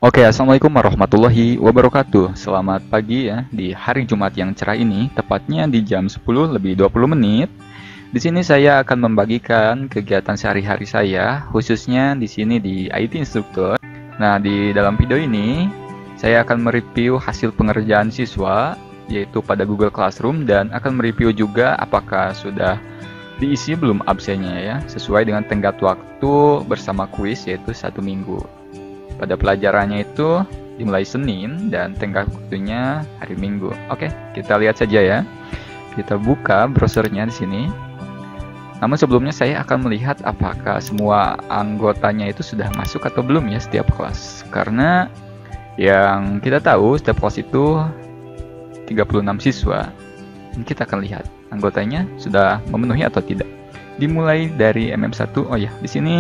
Oke, assalamualaikum warahmatullahi wabarakatuh. Selamat pagi ya di hari Jumat yang cerah ini, tepatnya di jam 10 lebih 20 menit. Di sini saya akan membagikan kegiatan sehari-hari saya, khususnya di sini di IT Instructor. Nah, di dalam video ini saya akan mereview hasil pengerjaan siswa, yaitu pada Google Classroom, dan akan mereview juga apakah sudah diisi belum absennya ya, sesuai dengan tenggat waktu bersama kuis, yaitu 1 minggu. Pada pelajarannya itu dimulai Senin dan tenggat waktunya hari Minggu. Oke, kita lihat saja ya. Kita buka browsernya di sini. Namun sebelumnya saya akan melihat apakah semua anggotanya itu sudah masuk atau belum ya setiap kelas. Karena yang kita tahu setiap kelas itu 36 siswa. Kita akan lihat anggotanya sudah memenuhi atau tidak. Dimulai dari MM1. Oh ya, di sini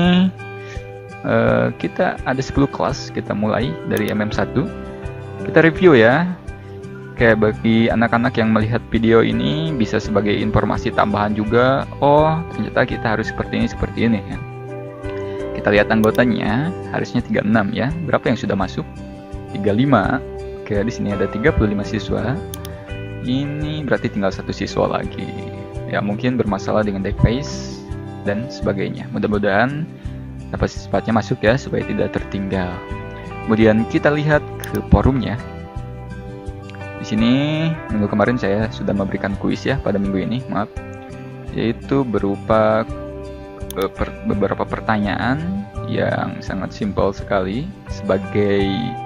kita ada 10 kelas, kita mulai dari MM1. Kita review ya. Kayak bagi anak-anak yang melihat video ini bisa sebagai informasi tambahan juga. Oh, ternyata kita harus seperti ini ya. Kita lihat anggotanya, harusnya 36 ya. Berapa yang sudah masuk? 35. Oke, di sini ada 35 siswa. Ini berarti tinggal 1 siswa lagi. Ya, mungkin bermasalah dengan device dan sebagainya. Mudah-mudahan dapat secepatnya masuk ya, supaya tidak tertinggal. Kemudian kita lihat ke forumnya. Di sini minggu kemarin saya sudah memberikan kuis ya pada minggu ini, maaf, yaitu berupa beberapa pertanyaan yang sangat simpel sekali sebagai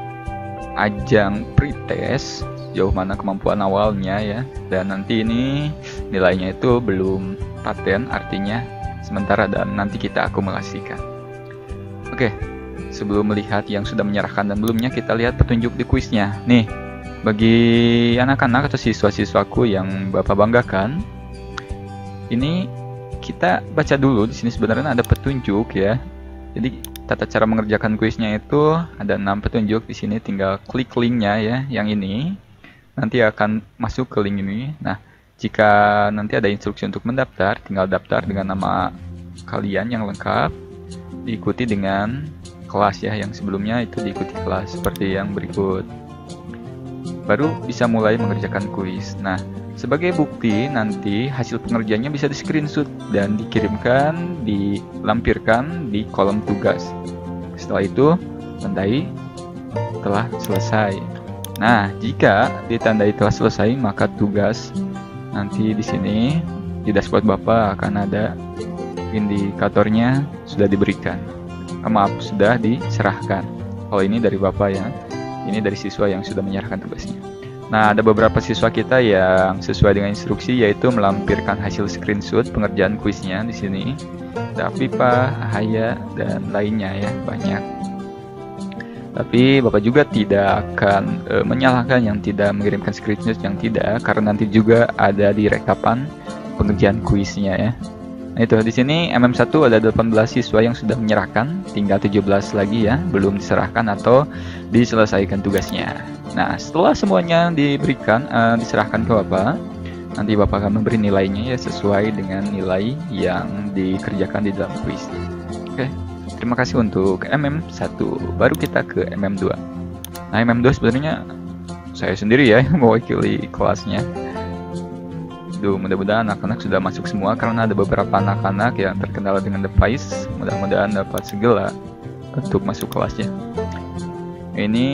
ajang pretest jauh mana kemampuan awalnya ya, dan nanti ini nilainya itu belum paten, artinya sementara, dan nanti kita akumulasikan. Oke, sebelum melihat yang sudah menyerahkan dan belumnya, kita lihat petunjuk di kuisnya. Nih, bagi anak-anak atau siswa-siswaku yang Bapak banggakan, ini kita baca dulu. Di sini sebenarnya ada petunjuk ya. Jadi tata cara mengerjakan kuisnya itu ada 6 petunjuk. Di sini tinggal klik linknya ya, yang ini. Nanti akan masuk ke link ini. Nah, jika nanti ada instruksi untuk mendaftar, tinggal daftar dengan nama kalian yang lengkap, diikuti dengan kelas ya, yang sebelumnya itu diikuti kelas seperti yang berikut. Baru bisa mulai mengerjakan kuis. Nah, sebagai bukti nanti hasil pengerjaannya bisa di screenshot dan dikirimkan, dilampirkan di kolom tugas. Setelah itu tandai telah selesai. Nah, jika ditandai telah selesai, maka tugas nanti di sini di dashboard Bapak akan ada indikatornya sudah diberikan. Maaf, sudah diserahkan. Kalau ini dari Bapak ya. Ini dari siswa yang sudah menyerahkan tugasnya. Nah, ada beberapa siswa kita yang sesuai dengan instruksi, yaitu melampirkan hasil screenshot pengerjaan kuisnya di sini. Ada Afifa, Ahaya, dan lainnya ya, banyak. Tapi Bapak juga tidak akan menyalahkan yang tidak mengirimkan screenshot, yang tidak, karena nanti juga ada di rekapan pengerjaan kuisnya ya. Nah, itu di sini MM1 ada 18 siswa yang sudah menyerahkan, tinggal 17 lagi ya, belum diserahkan atau diselesaikan tugasnya. Nah, setelah semuanya diberikan, diserahkan ke Bapak, nanti Bapak akan memberi nilainya ya, sesuai dengan nilai yang dikerjakan di dalam kuis. Oke, terima kasih untuk MM1. Baru kita ke MM2. Nah, MM2 sebenarnya saya sendiri ya yang mewakili kelasnya. Mudah-mudahan anak-anak sudah masuk semua, karena ada beberapa anak-anak yang terkendala dengan device. Mudah-mudahan dapat segera untuk masuk kelasnya. Ini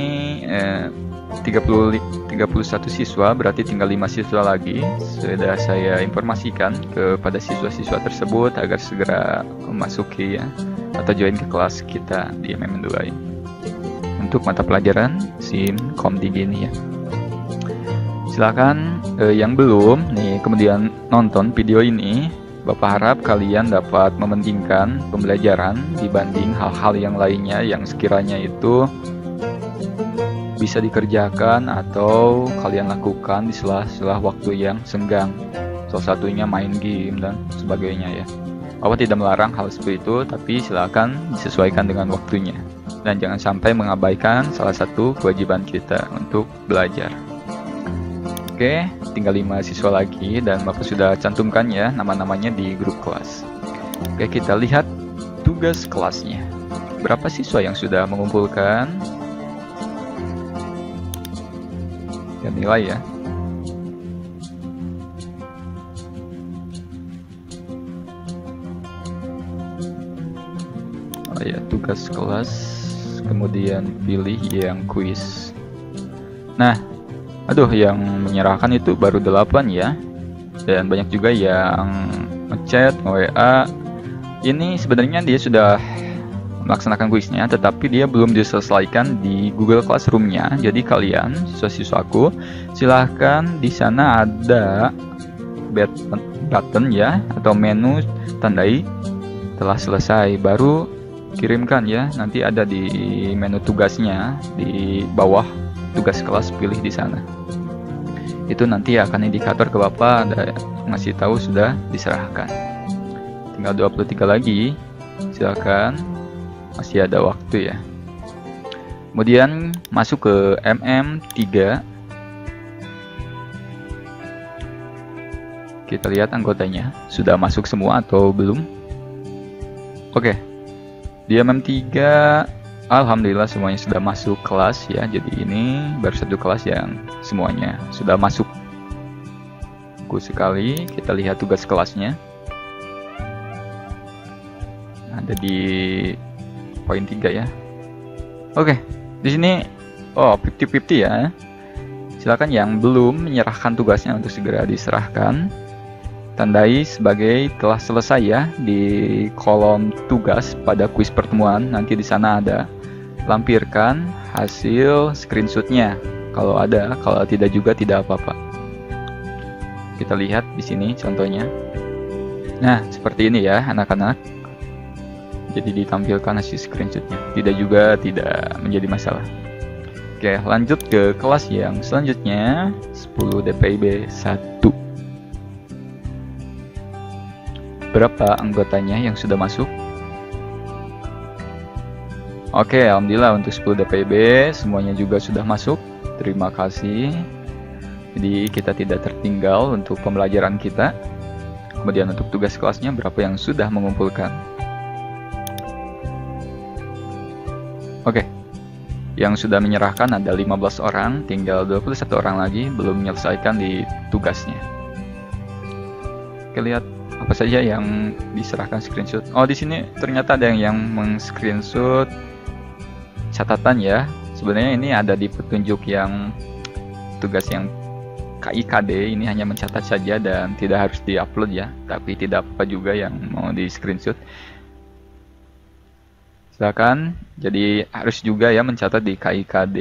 31 siswa, berarti tinggal 5 siswa lagi. Sudah saya informasikan kepada siswa-siswa tersebut agar segera memasuki ya, atau join ke kelas kita di MM2 ini. Untuk mata pelajaran SIM Komdi gini ya. Silakan yang belum nih kemudian nonton video ini, Bapak harap kalian dapat mementingkan pembelajaran dibanding hal-hal yang lainnya yang sekiranya itu bisa dikerjakan atau kalian lakukan di sela-sela waktu yang senggang. Salah satunya main game dan sebagainya ya. Bapak tidak melarang hal seperti itu, tapi silakan disesuaikan dengan waktunya. Dan jangan sampai mengabaikan salah satu kewajiban kita untuk belajar. Oke, tinggal 5 siswa lagi dan Bapak sudah cantumkan ya nama-namanya di grup kelas. Oke, kita lihat tugas kelasnya. Berapa siswa yang sudah mengumpulkan? dan nilai ya. Oh ya, tugas kelas, kemudian pilih yang kuis. Nah, aduh, yang menyerahkan itu baru 8 ya. Dan banyak juga yang ngechat, WA. Ini sebenarnya dia sudah melaksanakan kuisnya, tetapi dia belum diselesaikan di Google Classroom-nya. Jadi kalian, siswa-siswaku, silahkan di sana ada button ya, atau menu tandai telah selesai, baru kirimkan ya. Nanti ada di menu tugasnya di bawah tugas kelas, pilih di sana. Itu nanti akan indikator ke Bapak ada ngasih tahu sudah diserahkan. Tinggal 23 lagi. Silakan, masih ada waktu ya. Kemudian masuk ke MM3. Kita lihat anggotanya sudah masuk semua atau belum. Oke. Di MM3 alhamdulillah semuanya sudah masuk kelas ya. Jadi ini baru satu kelas yang semuanya sudah masuk. Bagus sekali. Kita lihat tugas kelasnya. Ada di poin 3 ya. Oke, di sini 50-50 ya. Silakan yang belum menyerahkan tugasnya untuk segera diserahkan. Tandai sebagai telah selesai ya di kolom tugas pada kuis pertemuan. Nanti di sana ada, lampirkan hasil screenshotnya kalau ada, kalau tidak juga tidak apa-apa. Kita lihat di sini contohnya. Nah, seperti ini ya anak-anak. Jadi ditampilkan hasil screenshotnya. Tidak juga tidak menjadi masalah. Oke, lanjut ke kelas yang selanjutnya, 10 DPIB 1. Berapa anggotanya yang sudah masuk? Oke, alhamdulillah untuk 10 DPIB semuanya juga sudah masuk. Terima kasih. Jadi kita tidak tertinggal untuk pembelajaran kita. Kemudian untuk tugas kelasnya berapa yang sudah mengumpulkan? Oke. Yang sudah menyerahkan ada 15 orang, tinggal 21 orang lagi belum menyelesaikan di tugasnya. Oke, lihat apa saja yang diserahkan screenshot. Oh, di sini ternyata ada yang meng-screenshot catatan ya. Sebenarnya ini ada di petunjuk yang tugas yang KIKD, ini hanya mencatat saja dan tidak harus di-upload ya. Tapi tidak apa juga yang mau di-screenshot. Silakan. Jadi harus juga ya mencatat di KIKD.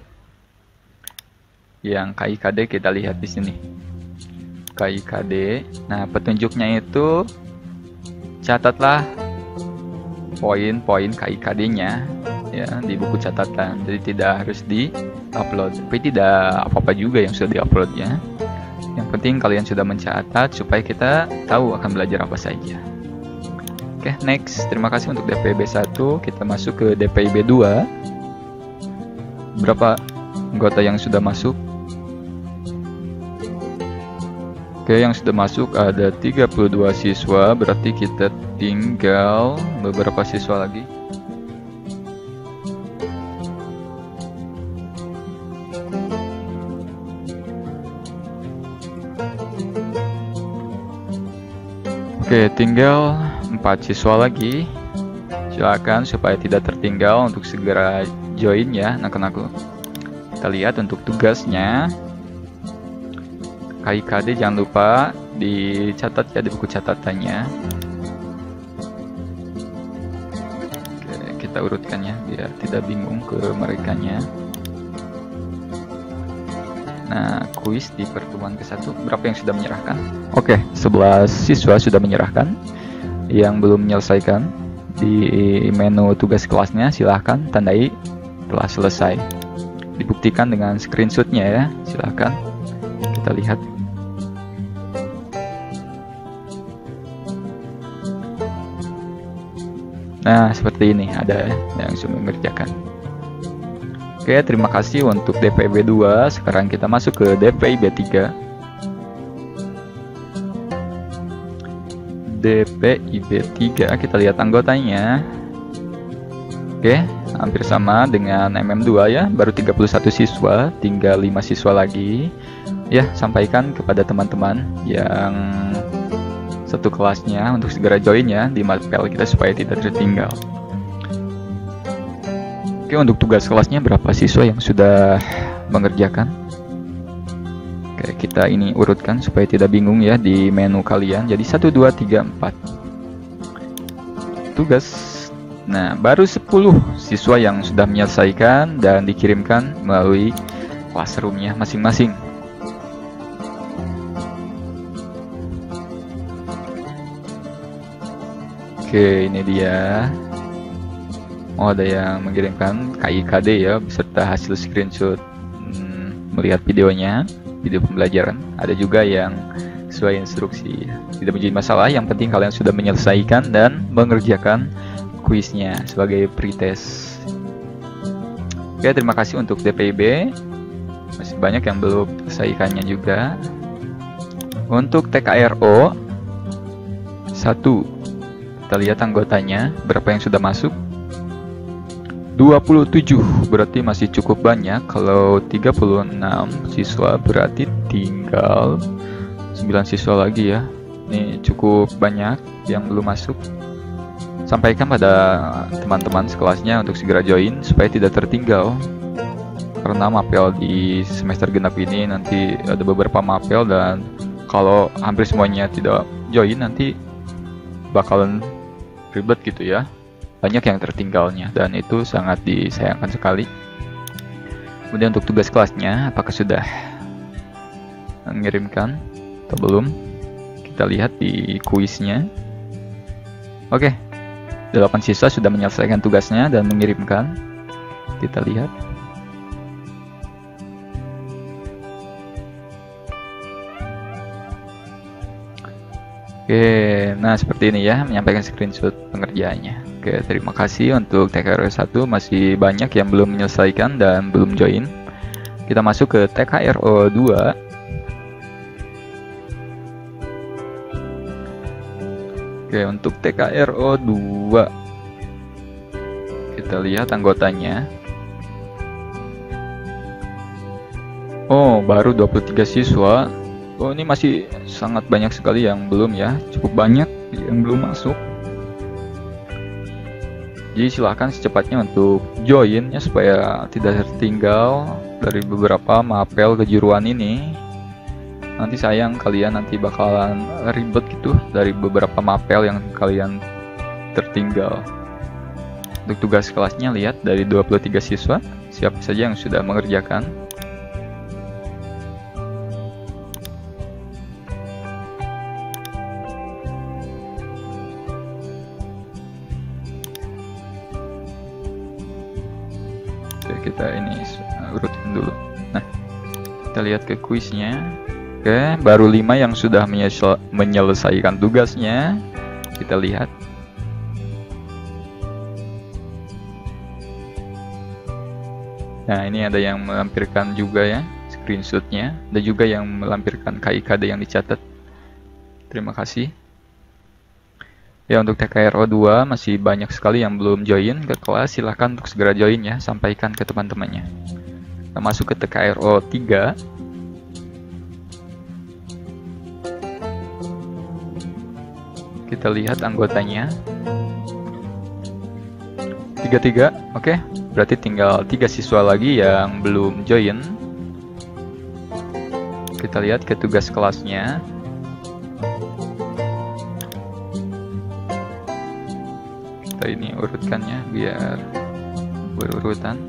Yang KIKD kita lihat di sini. KIKD. Nah, petunjuknya itu catatlah poin-poin KIKD-nya ya di buku catatan. Jadi tidak harus di-upload. Tapi tidak apa-apa juga yang sudah di-upload ya. Yang penting kalian sudah mencatat supaya kita tahu akan belajar apa saja. Oke, next. Terima kasih untuk DPIB 1. Kita masuk ke DPIB 2. Berapa anggota yang sudah masuk? Oke, yang sudah masuk ada 32 siswa, berarti kita tinggal beberapa siswa lagi. Oke, tinggal 4 siswa lagi. Silakan supaya tidak tertinggal untuk segera join ya anak-anakku. Kita lihat untuk tugasnya. KIKD jangan lupa dicatat ya di buku catatannya. Oke, kita urutkan ya biar tidak bingung ke merekanya. Nah, kuis di pertemuan ke-1 berapa yang sudah menyerahkan? Oke, 11 siswa sudah menyerahkan. Yang belum menyelesaikan di menu tugas kelasnya silahkan tandai telah selesai. Dibuktikan dengan screenshotnya ya, silahkan kita lihat. Nah, seperti ini ada yang sudah mengerjakan. Oke, terima kasih untuk DPIB 2. Sekarang kita masuk ke DPIB 3. DPIB 3, kita lihat anggotanya. Oke, hampir sama dengan MM2 ya, baru 31 siswa, tinggal 5 siswa lagi. Ya, sampaikan kepada teman-teman yang satu kelasnya untuk segera join ya di mapel kita supaya tidak tertinggal. Oke, untuk tugas kelasnya berapa siswa yang sudah mengerjakan? Oke, kita ini urutkan supaya tidak bingung ya di menu kalian. Jadi 1, 2, 3, 4. Tugas. Nah, baru 10 siswa yang sudah menyelesaikan dan dikirimkan melalui classroom-nya masing-masing. Oke, ini dia. Oh, ada yang mengirimkan KIKD ya beserta hasil screenshot melihat videonya, video pembelajaran. Ada juga yang sesuai instruksi. Tidak menjadi masalah, yang penting kalian sudah menyelesaikan dan mengerjakan kuisnya sebagai pretest. Oke, terima kasih untuk DPIB. Masih banyak yang belum selesaikannya juga. Untuk TKRO 1, kita lihat anggotanya berapa yang sudah masuk. 27, berarti masih cukup banyak. Kalau 36 siswa berarti tinggal 9 siswa lagi ya. Ini cukup banyak yang belum masuk. Sampaikan pada teman-teman sekelasnya untuk segera join supaya tidak tertinggal. Karena mapel di semester genap ini nanti ada beberapa mapel, dan kalau hampir semuanya tidak join nanti bakalan ribet gitu ya. Banyak yang tertinggalnya dan itu sangat disayangkan sekali. Kemudian untuk tugas kelasnya, apakah sudah mengirimkan atau belum? Kita lihat di kuisnya. Oke, 8 siswa sudah menyelesaikan tugasnya dan mengirimkan. Kita lihat. Oke, nah seperti ini ya, menyampaikan screenshot pengerjaannya. Oke, terima kasih untuk TKRO 1, masih banyak yang belum menyelesaikan dan belum join. Kita masuk ke TKRO 2. Oke, untuk TKRO 2 kita lihat anggotanya. Oh, baru 23 siswa. Oh, ini masih sangat banyak sekali yang belum ya, cukup banyak yang belum masuk. Jadi silahkan secepatnya untuk join ya supaya tidak tertinggal dari beberapa mapel kejuruan ini. Nanti sayang kalian nanti bakalan ribet gitu dari beberapa mapel yang kalian tertinggal. Untuk tugas kelasnya lihat dari 23 siswa, siapa saja yang sudah mengerjakan. Kita ini urutin dulu. Nah, kita lihat ke kuisnya. Oke, baru 5 yang sudah menyelesaikan tugasnya. Kita lihat. Nah, ini ada yang melampirkan juga ya screenshotnya. Ada juga yang melampirkan KIKD yang dicatat. Terima kasih. Ya, untuk TKRO 2 masih banyak sekali yang belum join ke kelas. Silahkan untuk segera join ya, sampaikan ke teman-temannya. Kita masuk ke TKRO 3. Kita lihat anggotanya. 33, oke. Berarti tinggal 3 siswa lagi yang belum join. Kita lihat ke tugas kelasnya. Ini urutkannya biar berurutan.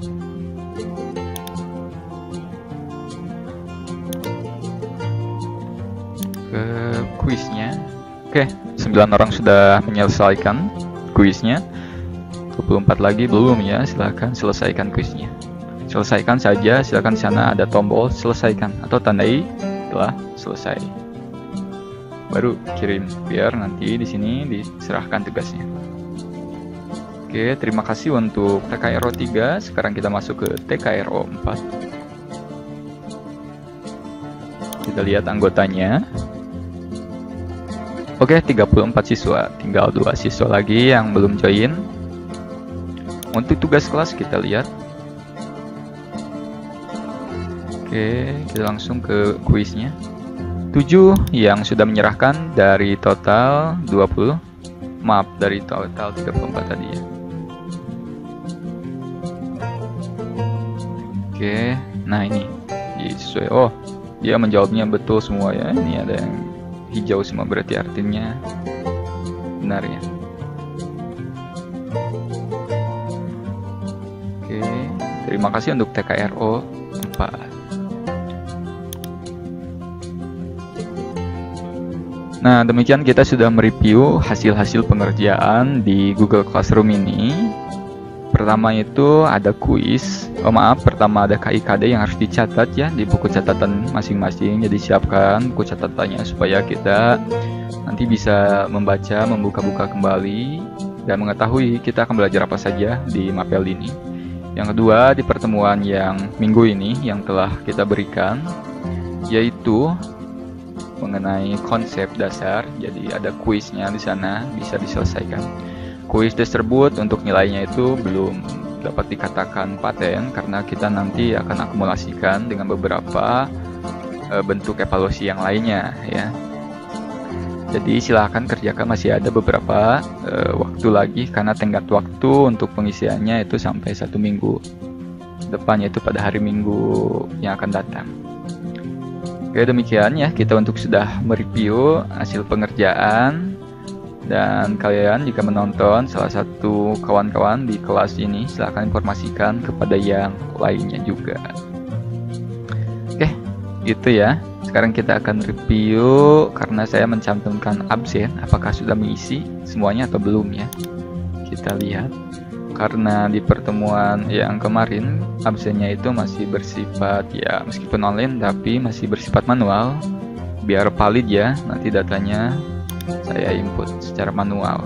Ke kuisnya. Oke, 9 orang sudah menyelesaikan kuisnya. 24 lagi belum ya, silahkan selesaikan kuisnya. Selesaikan saja, silahkan di sana ada tombol selesaikan atau tandai telah selesai. Baru kirim biar nanti di sini diserahkan tugasnya. Oke, terima kasih untuk TKRO 3. Sekarang kita masuk ke TKRO 4. Kita lihat anggotanya. Oke, 34 siswa. Tinggal 2 siswa lagi yang belum join. untuk tugas kelas kita lihat. Oke, kita langsung ke kuisnya. 7 yang sudah menyerahkan dari total 20. Maaf, dari total 34 tadi ya. Oke, nah ini sesuai. Oh, dia menjawabnya betul semua ya. Ini ada yang hijau semua, berarti artinya benar ya. Oke, terima kasih untuk TKRO 4. Nah, demikian kita sudah mereview hasil-hasil pengerjaan di Google Classroom ini. Pertama itu ada kuis. Pertama ada KIKD yang harus dicatat ya di buku catatan masing-masing. Jadi siapkan buku catatannya supaya kita nanti bisa membaca, membuka-buka kembali dan mengetahui kita akan belajar apa saja di Mapel ini. Yang kedua, di pertemuan yang minggu ini yang telah kita berikan, yaitu mengenai konsep dasar. Jadi ada kuisnya di sana, bisa diselesaikan. Kuis tersebut untuk nilainya itu belum dapat dikatakan paten karena kita nanti akan akumulasikan dengan beberapa bentuk evaluasi yang lainnya ya. Jadi silahkan kerjakan, masih ada beberapa waktu lagi karena tenggat waktu untuk pengisiannya itu sampai 1 minggu depannya, itu pada hari Minggu yang akan datang. Oke, demikian ya kita untuk sudah mereview hasil pengerjaan. Dan kalian jika menonton salah satu kawan-kawan di kelas ini, silahkan informasikan kepada yang lainnya juga. Oke, gitu ya. Sekarang kita akan review karena saya mencantumkan absen. Apakah sudah mengisi semuanya atau belum ya? Kita lihat. Karena di pertemuan yang kemarin absennya itu masih bersifat ya, meskipun online tapi masih bersifat manual. Biar valid ya, nanti datanya saya input secara manual.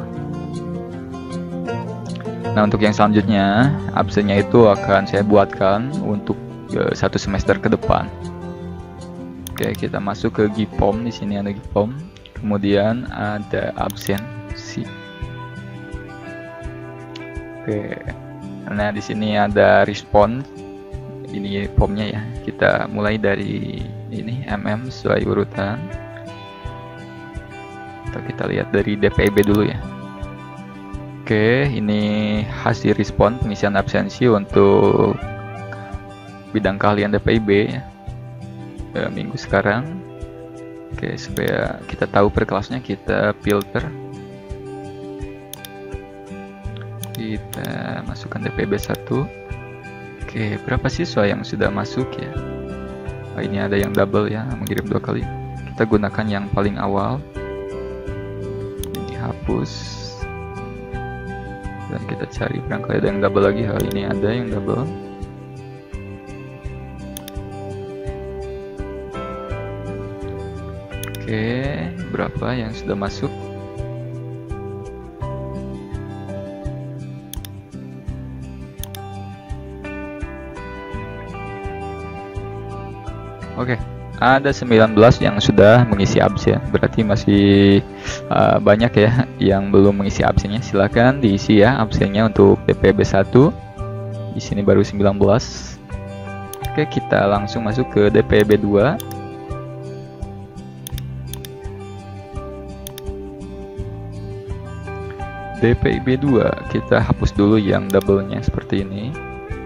Nah, untuk yang selanjutnya absennya itu akan saya buatkan untuk 1 semester ke depan. Oke, kita masuk ke GPOM. Di sini ada GPOM, kemudian ada absen si. Oke, nah di sini ada respon. Ini formnya ya. Kita mulai dari ini sesuai urutan. Kita lihat dari DPIB dulu ya. Oke, ini hasil respon pengisian absensi untuk bidang keahlian DPIB ya, minggu sekarang. Oke, supaya kita tahu per kelasnya, kita filter. Kita masukkan DPIB 1. Oke, berapa siswa yang sudah masuk ya? Oh, ini ada yang double ya, mengirim 2 kali. Kita gunakan yang paling awal. Hapus dan kita cari barangkali ada yang double lagi. Ini ada yang double. Oke, berapa yang sudah masuk? Oke, ada 19 yang sudah mengisi absen, berarti masih banyak ya yang belum mengisi absennya. Silahkan diisi ya absennya untuk DPB 1. Di sini baru 19. Oke, kita langsung masuk ke DPB 2. DPIB 2 kita hapus dulu yang double-nya seperti ini.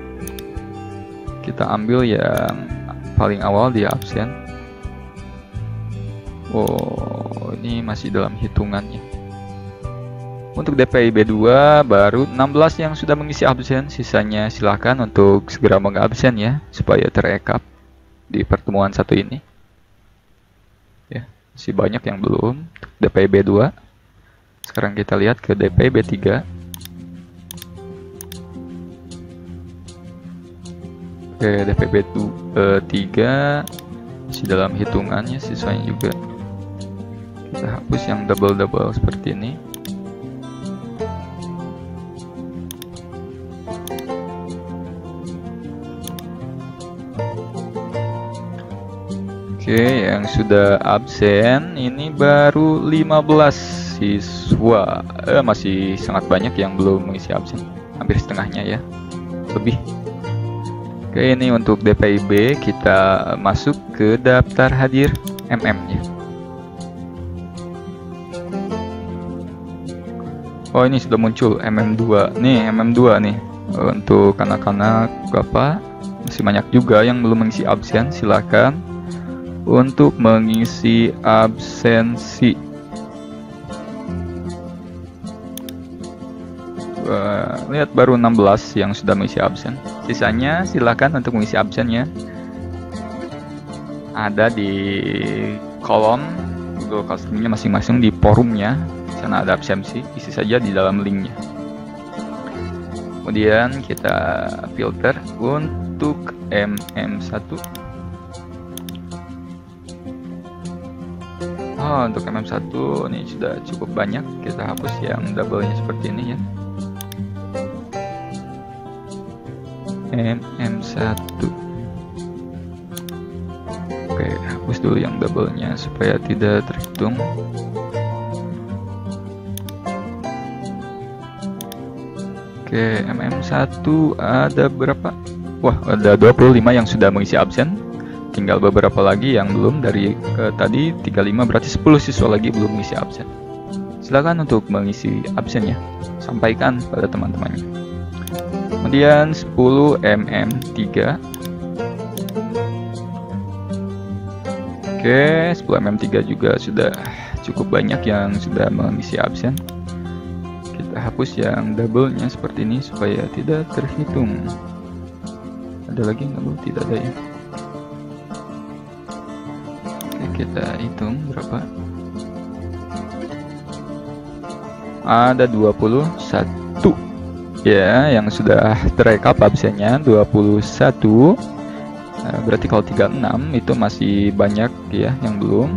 Kita ambil yang paling awal dia absen. Oh, ini masih dalam hitungannya. Untuk DPIB 2 baru 16 yang sudah mengisi absen. Sisanya silakan untuk segera mengabsen ya, supaya terekap di pertemuan 1 ini. Ya, masih banyak yang belum. DPIB 2. Sekarang kita lihat ke DPIB 3. Oke, DPIB 3 masih dalam hitungannya, siswanya juga. Kita hapus yang double-double seperti ini. Oke, yang sudah absen ini baru 15 siswa. Masih sangat banyak yang belum mengisi absen. hampir setengahnya ya, lebih. Oke, ini untuk DPIB kita masuk ke daftar hadir MM-nya. Oh, ini sudah muncul MM2 nih, MM2 nih. Untuk anak-anak Bapak masih banyak juga yang belum mengisi absen, silakan untuk mengisi absensi. Lihat baru 16 yang sudah mengisi absen. Sisanya silakan untuk mengisi absennya. Ada di kolom Google Classroom-nya masing-masing di forumnya. Di sana ada absensi, isi saja di dalam linknya. Kemudian kita filter untuk MM1. Oh, untuk MM1 ini sudah cukup banyak. Kita hapus yang double-nya seperti ini ya. MM1. Oke, hapus dulu yang double-nya supaya tidak terhitung. Oke, MM1 ada berapa? Wah, ada 25 yang sudah mengisi absen. Tinggal beberapa lagi yang belum. Dari tadi 35, berarti 10 siswa lagi belum mengisi absen. Silakan untuk mengisi absennya. Sampaikan pada teman-temannya. Kemudian 10 MM3. Oke, 10 MM3 juga sudah cukup banyak yang sudah mengisi absen. Kita hapus yang double-nya seperti ini supaya tidak terhitung. Ada lagi nggak? Tidak ada ya. Oke, kita hitung berapa. Ada 21 ya yang sudah terekap absennya, 21. Berarti kalau 36 itu masih banyak ya yang belum.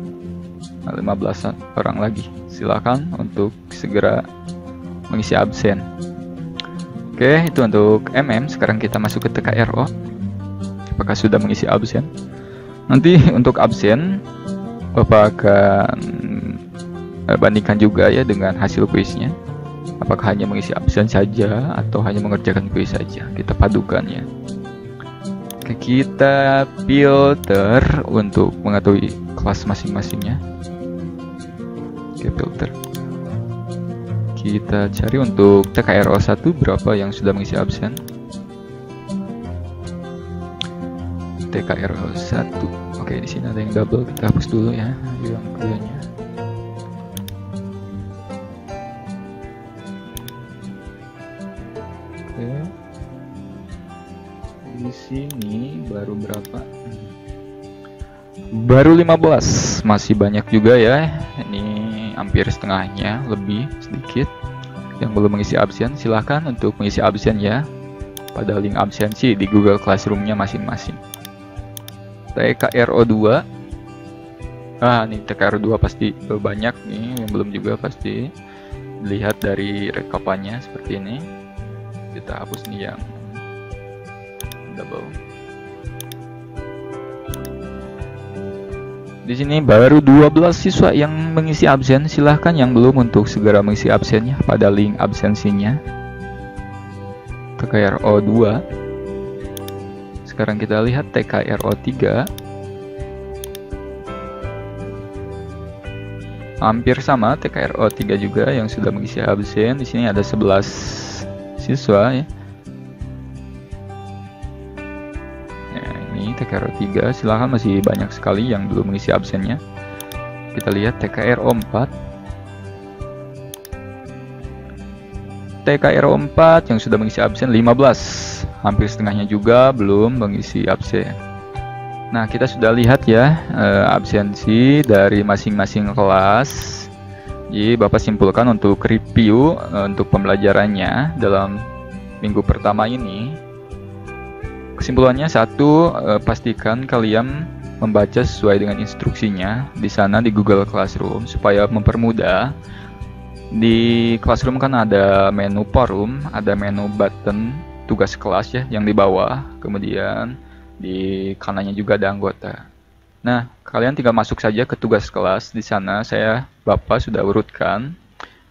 15 orang lagi. Silakan untuk segera mengisi absen. Oke, itu untuk MM. Sekarang kita masuk ke TKRO. Apakah sudah mengisi absen? Nanti untuk absen Bapak akan bandingkan juga ya dengan hasil kuisnya. Apakah hanya mengisi absen saja atau hanya mengerjakan kuis saja? Kita padukan ya. Oke, kita filter untuk mengetahui kelas masing-masingnya. Oke, filter. Kita cari untuk TKRO 1 berapa yang sudah mengisi absen. TKRO 1. Oke, di sini ada yang double, kita hapus dulu ya yang keduanya. Oke. Di sini baru berapa? Baru 15, masih banyak juga ya. Ini hampir setengahnya, lebih sedikit yang belum mengisi absen. Silahkan untuk mengisi absen ya pada link absensi di Google Classroom-nya masing-masing. TKRO 2. Nih TKRO 2 pasti banyak nih, yang belum juga pasti. Lihat dari rekapannya seperti ini. Kita hapus nih yang double. Di sini baru 12 siswa yang mengisi absen. Silahkan yang belum untuk segera mengisi absennya pada link absensinya. TKRO 2. Sekarang kita lihat TKRO 3. Hampir sama, TKRO 3 juga yang sudah mengisi absen. Di sini ada 11 siswa ya. TKRO 3, silahkan masih banyak sekali yang belum mengisi absennya. Kita lihat TKRO 4. TKRO 4 yang sudah mengisi absen 15. Hampir setengahnya juga belum mengisi absen. Nah, kita sudah lihat ya absensi dari masing-masing kelas. Jadi Bapak simpulkan untuk review untuk pembelajarannya dalam minggu pertama ini. Kesimpulannya, satu, pastikan kalian membaca sesuai dengan instruksinya di sana di Google Classroom supaya mempermudah. Di Classroom kan ada menu forum, ada menu button tugas kelas ya yang di bawah, kemudian di kanannya juga ada anggota. Nah, kalian tinggal masuk saja ke tugas kelas. Di sana Bapak sudah urutkan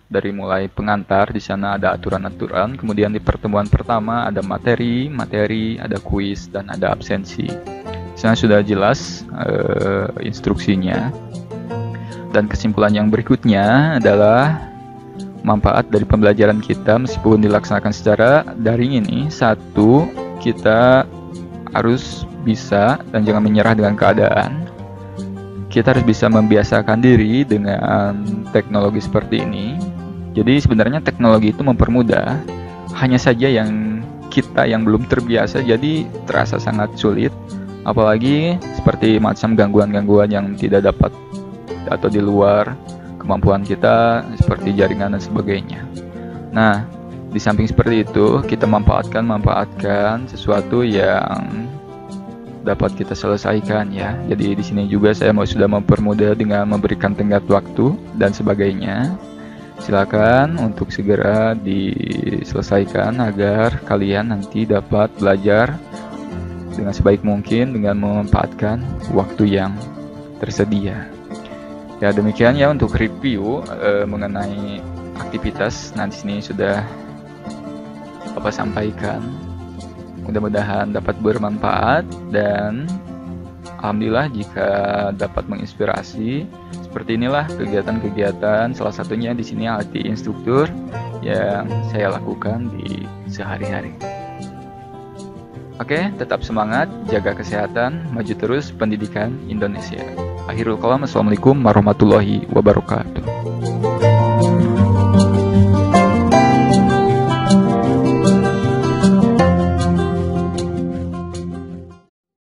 Dari mulai pengantar, di sana ada aturan-aturan, kemudian di pertemuan pertama ada materi, ada kuis, dan ada absensi. Di sana sudah jelas instruksinya. Dan kesimpulan yang berikutnya adalah manfaat dari pembelajaran kita meskipun dilaksanakan secara daring ini. Satu, kita harus bisa dan jangan menyerah dengan keadaan. Kita harus bisa membiasakan diri dengan teknologi seperti ini. Jadi sebenarnya teknologi itu mempermudah, hanya saja kita yang belum terbiasa jadi terasa sangat sulit, apalagi seperti macam gangguan-gangguan yang tidak dapat atau di luar kemampuan kita seperti jaringan dan sebagainya. Nah, di samping seperti itu, kita manfaatkan sesuatu yang dapat kita selesaikan ya. Jadi di sini juga saya sudah mempermudah dengan memberikan tenggat waktu dan sebagainya. Silakan untuk segera diselesaikan agar kalian nanti dapat belajar dengan sebaik mungkin dengan memanfaatkan waktu yang tersedia. Ya, demikian ya untuk review mengenai aktivitas. Nah, di sini sudah Bapak sampaikan. Mudah-mudahan dapat bermanfaat dan alhamdulillah jika dapat menginspirasi. Seperti inilah kegiatan-kegiatan, salah satunya di sini IT instruktur yang saya lakukan di sehari-hari. Oke, tetap semangat, jaga kesehatan, maju terus pendidikan Indonesia. Akhirul kalam, assalamualaikum warahmatullahi wabarakatuh.